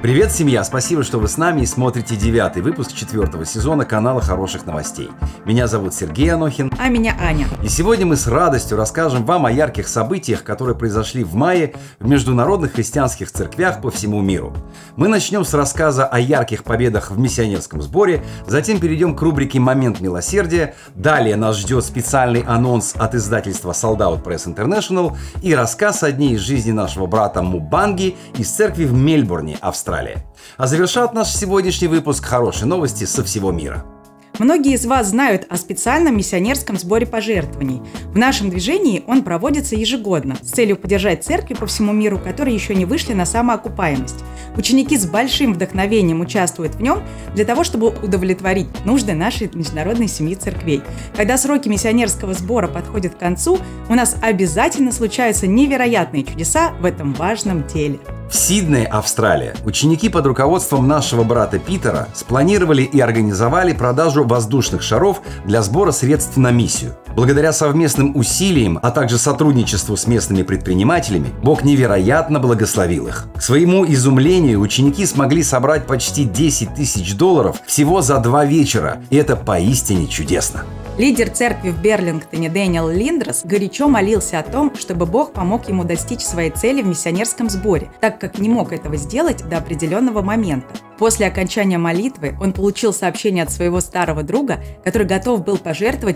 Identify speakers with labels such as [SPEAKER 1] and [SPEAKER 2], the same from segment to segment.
[SPEAKER 1] Привет, семья! Спасибо, что вы с нами и смотрите 9-й выпуск 4-го сезона канала Хороших Новостей. Меня зовут Сергей Анохин.
[SPEAKER 2] А меня Аня.
[SPEAKER 1] И сегодня мы с радостью расскажем вам о ярких событиях, которые произошли в мае в международных христианских церквях по всему миру. Мы начнем с рассказа о ярких победах в миссионерском сборе, затем перейдем к рубрике «Момент милосердия», далее нас ждет специальный анонс от издательства Sold Out Press International и рассказ о дне из жизни нашего брата Мубанги из церкви в Мельбурне, Австралия. А завершат наш сегодняшний выпуск хорошие новости со всего мира.
[SPEAKER 2] Многие из вас знают о специальном миссионерском сборе пожертвований. В нашем движении он проводится ежегодно с целью поддержать церкви по всему миру, которые еще не вышли на самоокупаемость. Ученики с большим вдохновением участвуют в нем для того, чтобы удовлетворить нужды нашей международной семьи церквей. Когда сроки миссионерского сбора подходят к концу, у нас обязательно случаются невероятные чудеса в этом важном деле.
[SPEAKER 1] В Сиднее, Австралия, ученики под руководством нашего брата Питера спланировали и организовали продажу воздушных шаров для сбора средств на миссию. Благодаря совместным усилиям, а также сотрудничеству с местными предпринимателями, Бог невероятно благословил их. К своему изумлению, ученики смогли собрать почти $10 тысяч всего за 2 вечера, и это поистине чудесно.
[SPEAKER 2] Лидер церкви в Берлингтоне Дэниел Линдрос горячо молился о том, чтобы Бог помог ему достичь своей цели в миссионерском сборе, так как не мог этого сделать до определенного момента. После окончания молитвы он получил сообщение от своего старого друга, который готов был пожертвовать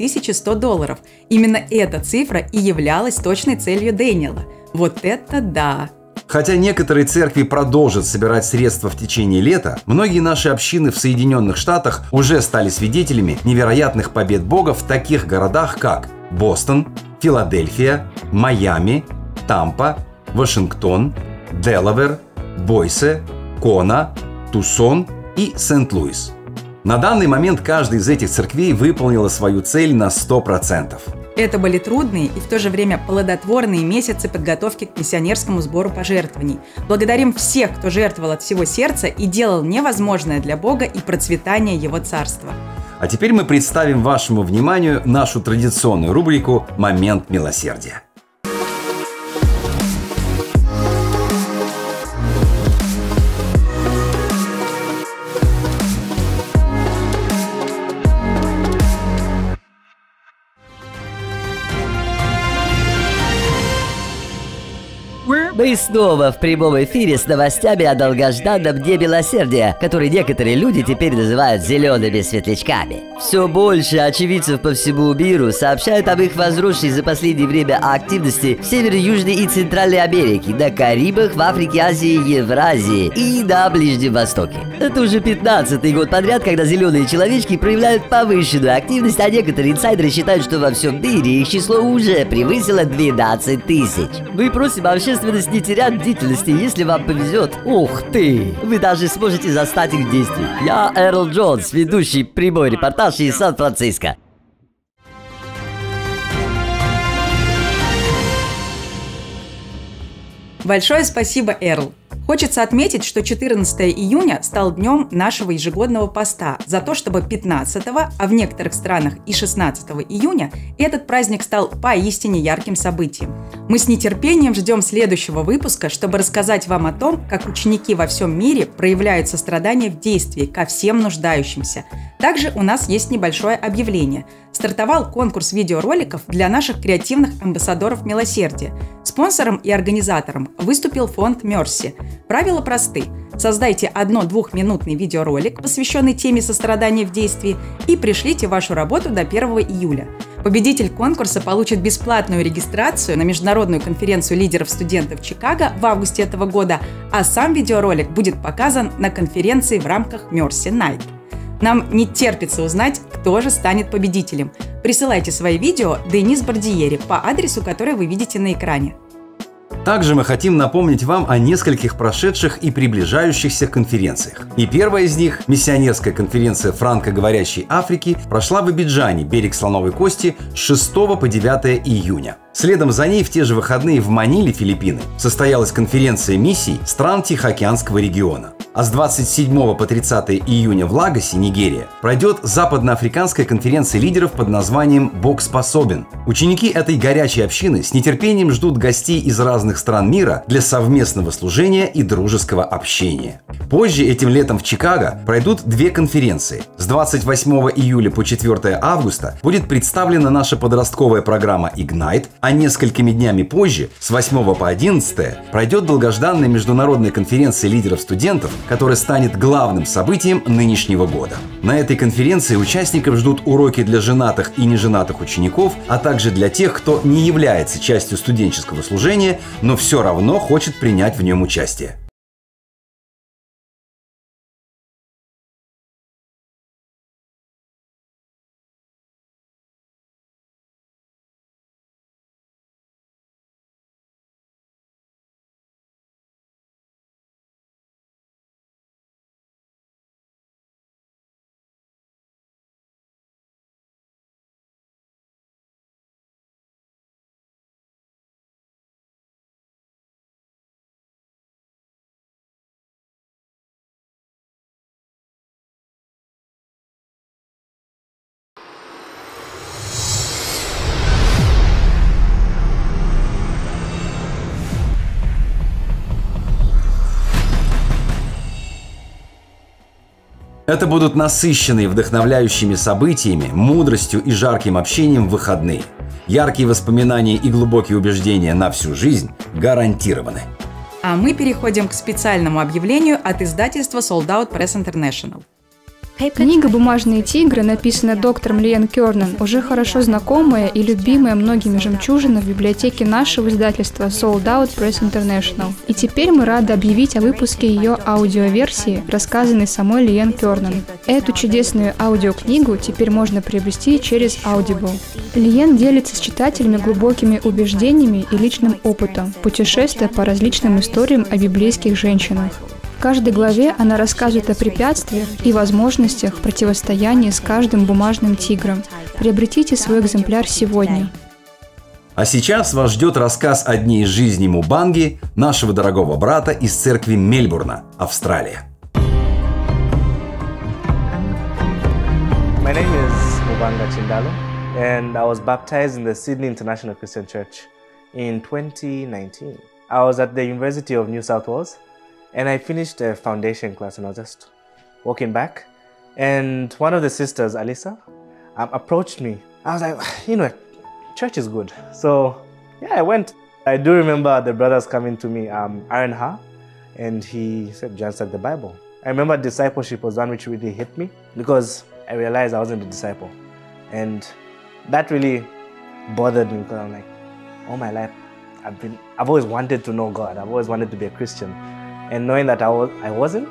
[SPEAKER 2] $3100. Именно эта цифра и являлась точной целью Дэниела. Вот это да!
[SPEAKER 1] Хотя некоторые церкви продолжат собирать средства в течение лета, многие наши общины в Соединенных Штатах уже стали свидетелями невероятных побед Бога в таких городах, как Бостон, Филадельфия, Майами, Тампа, Вашингтон, Делавэр, Бойсе, Кона, Тусон и Сент-Луис. На данный момент каждая из этих церквей выполнила свою цель на 100%.
[SPEAKER 2] Это были трудные и в то же время плодотворные месяцы подготовки к миссионерскому сбору пожертвований. Благодарим всех, кто жертвовал от всего сердца и делал невозможное для Бога и процветания Его Царства.
[SPEAKER 1] А теперь мы представим вашему вниманию нашу традиционную рубрику «Момент милосердия».
[SPEAKER 3] Мы снова в прямом эфире с новостями о долгожданном Дне Милосердия, который некоторые люди теперь называют зелеными светлячками. Все больше очевидцев по всему миру сообщают об их возросшей за последнее время активности в Северной, Южной и Центральной Америке, на Карибах, в Африке, Азии, Евразии и на Ближнем Востоке. Это уже 15-й год подряд, когда зеленые человечки проявляют повышенную активность, а некоторые инсайдеры считают, что во всем мире их число уже превысило 12 тысяч. Мы просим общественность не терять бдительности, если вам повезет. Ух ты! Вы даже сможете застать их в действии. Я Эрл Джонс, ведущий прямой репортаж из Сан-Франциско.
[SPEAKER 2] Большое спасибо, Эрл. Хочется отметить, что 14 июня стал днем нашего ежегодного поста за то, чтобы 15, а в некоторых странах и 16 июня этот праздник стал поистине ярким событием. Мы с нетерпением ждем следующего выпуска, чтобы рассказать вам о том, как ученики во всем мире проявляют сострадание в действии ко всем нуждающимся. Также у нас есть небольшое объявление. Стартовал конкурс видеороликов для наших креативных амбассадоров милосердия. Спонсором и организатором выступил фонд Mercy. Правила просты. Создайте 1-2-минутный видеоролик, посвященный теме сострадания в действии, и пришлите вашу работу до 1 июля. Победитель конкурса получит бесплатную регистрацию на международную конференцию лидеров студентов Чикаго в августе этого года, а сам видеоролик будет показан на конференции в рамках Mercy Night. Нам не терпится узнать, кто же станет победителем. Присылайте свои видео Денис Бардиери по адресу, который вы видите на экране.
[SPEAKER 1] Также мы хотим напомнить вам о нескольких прошедших и приближающихся конференциях. И первая из них, миссионерская конференция франкоговорящей Африки, прошла в Абиджане, берег Слоновой Кости, с 6 по 9 июня. Следом за ней в те же выходные в Маниле, Филиппины, состоялась конференция миссий стран Тихоокеанского региона. А с 27 по 30 июня в Лагосе, Нигерия, пройдет западноафриканская конференция лидеров под названием «Бог способен». Ученики этой горячей общины с нетерпением ждут гостей из разных стран мира для совместного служения и дружеского общения. Позже этим летом в Чикаго пройдут две конференции. С 28 июля по 4 августа будет представлена наша подростковая программа Ignite, а несколькими днями позже, с 8 по 11, пройдет долгожданная международная конференция лидеров студентов, которая станет главным событием нынешнего года. На этой конференции участников ждут уроки для женатых и неженатых учеников, а также для тех, кто не является частью студенческого служения, но все равно хочет принять в нем участие. Это будут насыщенные, вдохновляющими событиями, мудростью и жарким общением выходные. Яркие воспоминания и глубокие убеждения на всю жизнь гарантированы.
[SPEAKER 2] А мы переходим к специальному объявлению от издательства Sold Out Press International.
[SPEAKER 4] Книга «Бумажные тигры», написанная доктором Лиен Кернан, уже хорошо знакомая и любимая многими жемчужина в библиотеке нашего издательства Sold Out Press International. И теперь мы рады объявить о выпуске ее аудиоверсии, рассказанной самой Лиен Кернан. Эту чудесную аудиокнигу теперь можно приобрести через Audible. Лиен делится с читателями глубокими убеждениями и личным опытом, путешествуя по различным историям о библейских женщинах. В каждой главе она рассказывает о препятствиях и возможностях противостояния с каждым бумажным тигром. Приобретите свой экземпляр сегодня.
[SPEAKER 1] А сейчас вас ждет рассказ о дне из жизни Мубанги, нашего дорогого брата из церкви Мельбурна, Австралия.
[SPEAKER 5] My name is Mubanga Chindalo, and I was baptized in the Sydney International Christian Church in 2019. I was at the University of New South Wales. And I finished a foundation class and I was just walking back. And one of the sisters, Alisa, approached me. I was like, church is good. So yeah, I went. I do remember the brothers coming to me, Aaron Ha, and he said, just like the Bible. I remember discipleship was one which really hit me because I realized I wasn't a disciple. And that really bothered me because I'm like, all my life, I've always wanted to know God. I've always wanted to be a Christian. And knowing that I wasn't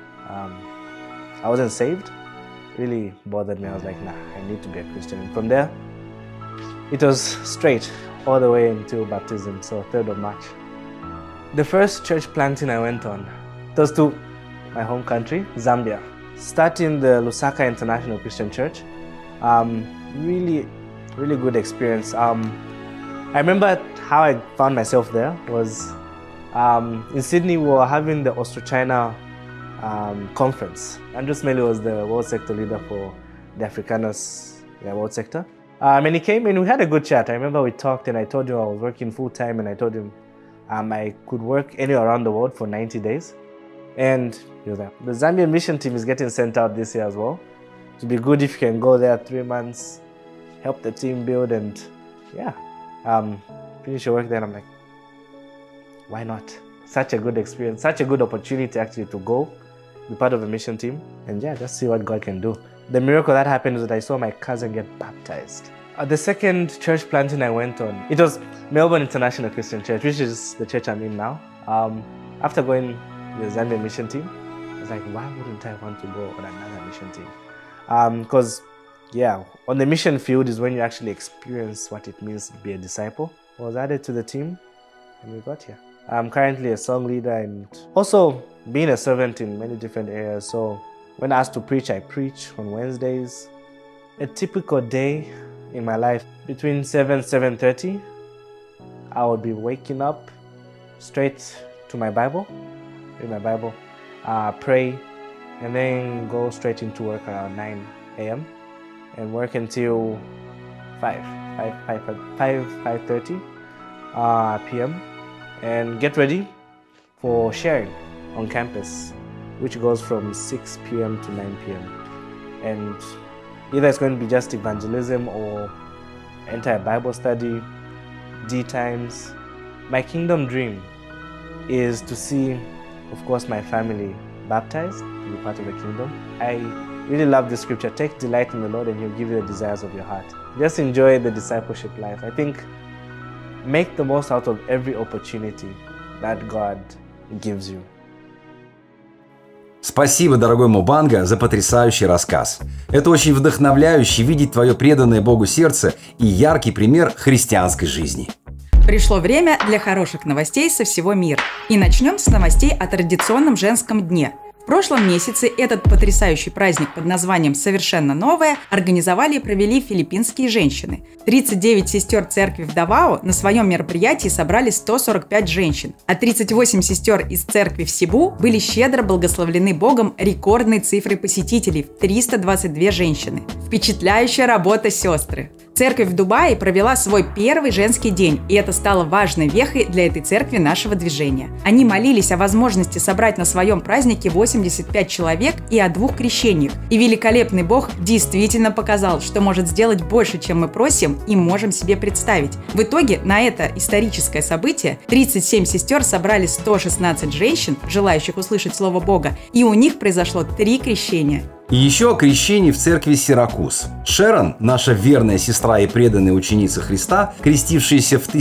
[SPEAKER 5] saved, really bothered me. I was like, nah, I need to be a Christian. And from there, it was straight all the way until baptism, so 3rd of March. The first church planting I went on, it was to my home country, Zambia. Starting the Lusaka International Christian Church, really good experience. I remember how I found myself there was in Sydney, we were having the Austro-China conference. Andrew Smelly was the world sector leader for the Afrikaners world sector. And he came and we had a good chat. I remember we talked and I told him I was working full-time and I told him I could work anywhere around the world for 90 days. And he was like, the Zambian mission team is getting sent out this year as well. It would be good if you can go there 3 months, help the team build and finish your work there. And I'm like, why not? Such a good experience, such a good opportunity actually to go, be part of a mission team, and just see what God can do. The miracle that happened is that I saw my cousin get baptized. The second church planting I went on, it was Melbourne International Christian Church, which is the church I'm in now. After going to the Zambian mission team, I was like, why wouldn't I want to go on another mission team? Because, on the mission field is when you actually experience what it means to be a disciple. I was added to the team, and we got here. I'm currently a song leader and also being a servant in many different areas. So when asked to preach, I preach on Wednesdays. A typical day in my life, between 7:30, I would be waking up straight to my Bible, read my Bible. pray, and then go straight into work around 9 a.m. and work until 5:30 p.m. and get ready for sharing on campus, which goes from 6 p.m. to 9 p.m. And either it's going to be just evangelism or entire Bible study, D times. My kingdom dream is to see, of course, my family baptized, to be part of the kingdom. I really love the scripture, take delight in the Lord and He'll give you the desires of your heart. Just enjoy the discipleship life. I think make the most out of every opportunity that God gives you.
[SPEAKER 1] Спасибо, дорогой Мубанга, за потрясающий рассказ. Это очень вдохновляюще видеть твое преданное Богу сердце и яркий пример христианской жизни.
[SPEAKER 2] Пришло время для хороших новостей со всего мира. И начнем с новостей о традиционном женском дне. В прошлом месяце этот потрясающий праздник под названием «Совершенно новое» организовали и провели филиппинские женщины. 39 сестер церкви в Давао на своем мероприятии собрали 145 женщин, а 38 сестер из церкви в Сибу были щедро благословлены Богом рекордной цифрой посетителей в 322 женщины. Впечатляющая работа, сестры! Церковь в Дубае провела свой первый женский день, и это стало важной вехой для этой церкви нашего движения. Они молились о возможности собрать на своем празднике 85 человек и о 2 крещениях. И великолепный Бог действительно показал, что может сделать больше, чем мы просим и можем себе представить. В итоге на это историческое событие 37 сестер собрали 116 женщин, желающих услышать Слово Бога, и у них произошло 3 крещения.
[SPEAKER 1] И еще о крещении в церкви Сиракуз. Шерон, наша верная сестра и преданная ученица Христа, крестившаяся в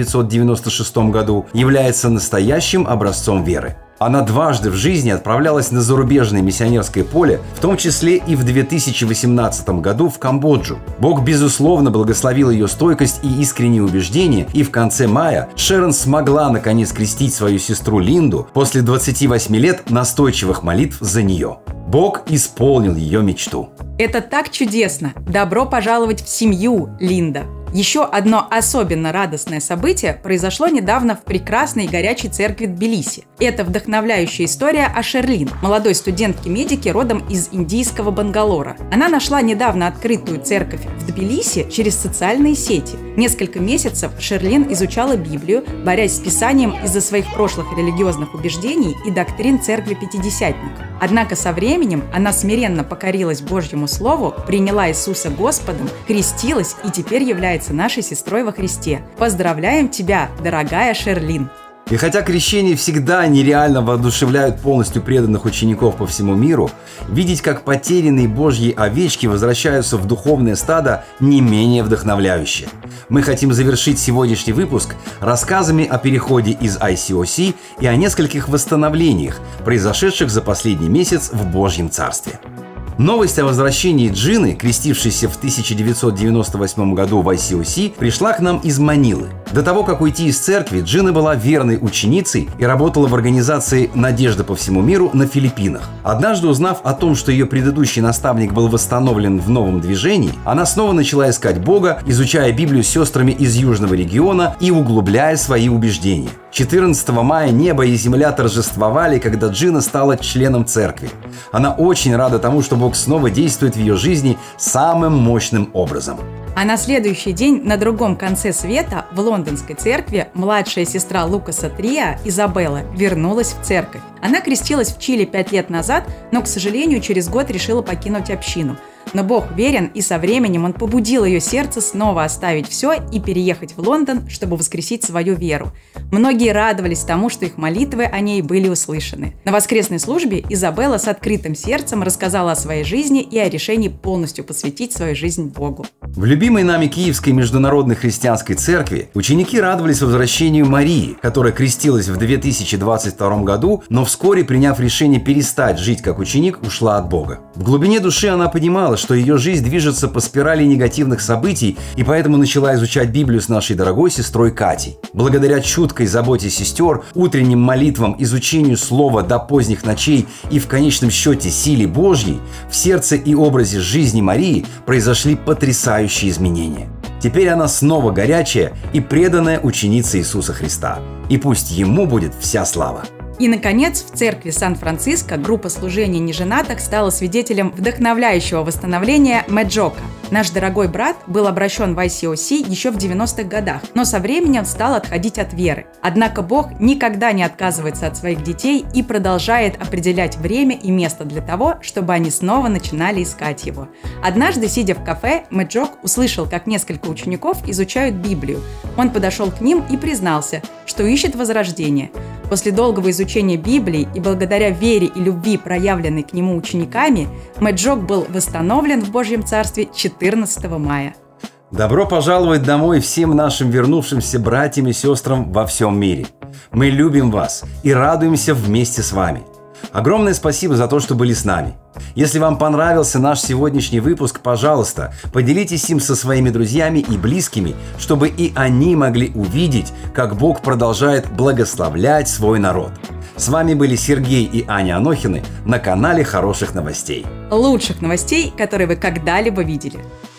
[SPEAKER 1] 1996 году, является настоящим образцом веры. Она дважды в жизни отправлялась на зарубежное миссионерское поле, в том числе и в 2018 году в Камбоджу. Бог, безусловно, благословил ее стойкость и искренние убеждения, и в конце мая Шерон смогла наконец крестить свою сестру Линду после 28 лет настойчивых молитв за нее. Бог исполнил ее мечту.
[SPEAKER 2] Это так чудесно! Добро пожаловать в семью, Линда! Еще одно особенно радостное событие произошло недавно в прекрасной и горячей церкви Тбилиси. Это вдохновляющая история о Шерлин, молодой студентке-медике родом из индийского Бангалора. Она нашла недавно открытую церковь в Тбилиси через социальные сети. Несколько месяцев Шерлин изучала Библию, борясь с Писанием из-за своих прошлых религиозных убеждений и доктрин церкви пятидесятников. Однако со временем она смиренно покорилась Божьему Слову, приняла Иисуса Господом, крестилась и теперь является нашей сестрой во Христе. Поздравляем тебя, дорогая Шерлин!
[SPEAKER 1] И хотя крещения всегда нереально воодушевляют полностью преданных учеников по всему миру, видеть, как потерянные Божьи овечки возвращаются в духовное стадо, не менее вдохновляюще. Мы хотим завершить сегодняшний выпуск рассказами о переходе из ICOC и о нескольких восстановлениях, произошедших за последний месяц в Божьем Царстве. Новость о возвращении Джины, крестившейся в 1998 году в ICOC, пришла к нам из Манилы. До того, как уйти из церкви, Джина была верной ученицей и работала в организации «Надежда по всему миру» на Филиппинах. Однажды, узнав о том, что ее предыдущий наставник был восстановлен в новом движении, она снова начала искать Бога, изучая Библию с сестрами из южного региона и углубляя свои убеждения. 14 мая небо и земля торжествовали, когда Джина стала членом церкви. Она очень рада тому, что Бог снова действует в ее жизни самым мощным образом.
[SPEAKER 2] А на следующий день на другом конце света в лондонской церкви младшая сестра Лукаса Трия, Изабелла, вернулась в церковь. Она крестилась в Чили 5 лет назад, но, к сожалению, через год решила покинуть общину. Но Бог верен, и со временем Он побудил ее сердце снова оставить все и переехать в Лондон, чтобы воскресить свою веру. Многие радовались тому, что их молитвы о ней были услышаны. На воскресной службе Изабелла с открытым сердцем рассказала о своей жизни и о решении полностью посвятить свою жизнь Богу.
[SPEAKER 1] В любимой нами Киевской международной христианской церкви ученики радовались возвращению Марии, которая крестилась в 2022 году, но вскоре, приняв решение перестать жить как ученик, ушла от Бога. В глубине души она понимала, что ее жизнь движется по спирали негативных событий, и поэтому начала изучать Библию с нашей дорогой сестрой Катей. Благодаря чуткой заботе сестер, утренним молитвам, изучению слова до поздних ночей и в конечном счете силе Божьей, в сердце и образе жизни Марии произошли потрясающие изменения. Теперь она снова горячая и преданная ученица Иисуса Христа. И пусть Ему будет вся слава.
[SPEAKER 2] И, наконец, в церкви Сан-Франциско группа служения неженатых стала свидетелем вдохновляющего восстановления Меджока. Наш дорогой брат был обращен в ICOC еще в 90-х годах, но со временем стал отходить от веры. Однако Бог никогда не отказывается от своих детей и продолжает определять время и место для того, чтобы они снова начинали искать Его. Однажды, сидя в кафе, Меджок услышал, как несколько учеников изучают Библию. Он подошел к ним и признался, что ищет возрождение. После долгого изучения Библии и благодаря вере и любви, проявленной к нему учениками, Меджок был восстановлен в Божьем Царстве 14 мая.
[SPEAKER 1] Добро пожаловать домой всем нашим вернувшимся братьям и сестрам во всем мире. Мы любим вас и радуемся вместе с вами. Огромное спасибо за то, что были с нами. Если вам понравился наш сегодняшний выпуск, пожалуйста, поделитесь им со своими друзьями и близкими, чтобы и они могли увидеть, как Бог продолжает благословлять свой народ. С вами были Сергей и Аня Анохины на канале Хороших новостей.
[SPEAKER 2] Лучших новостей, которые вы когда-либо видели.